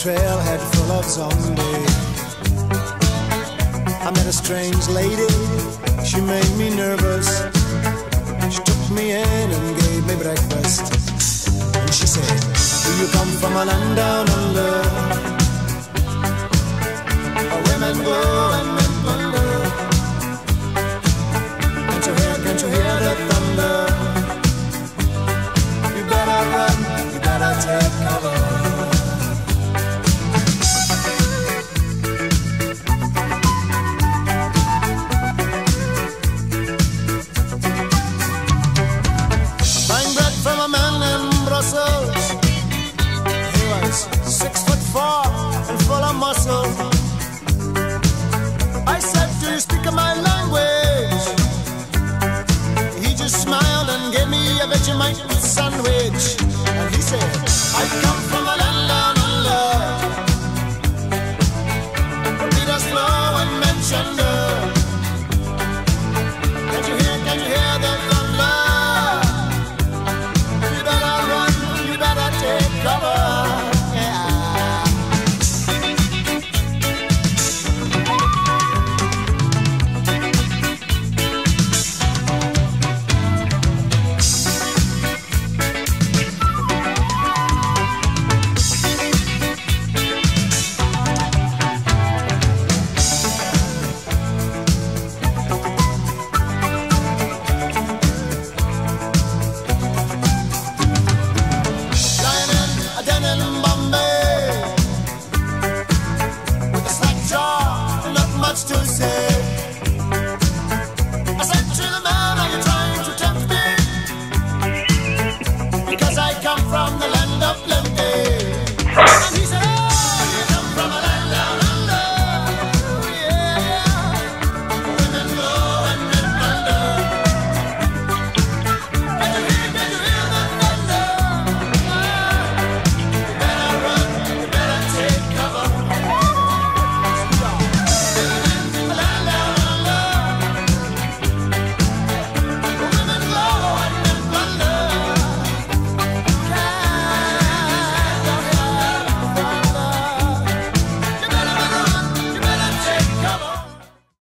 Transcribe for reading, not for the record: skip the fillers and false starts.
trailhead full of zombies. I met a strange lady, she made me nervous. She took me in and gave me breakfast. And she said, do you come from a land down under, where women go